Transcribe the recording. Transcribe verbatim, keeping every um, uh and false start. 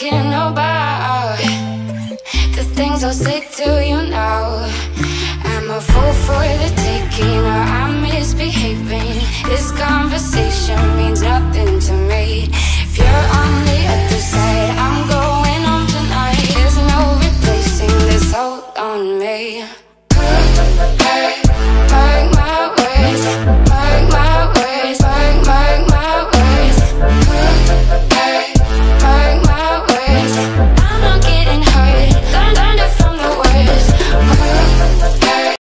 talking about the things I'll say to you now. I'm a fool for the taking, or I'm misbehaving. It's gone.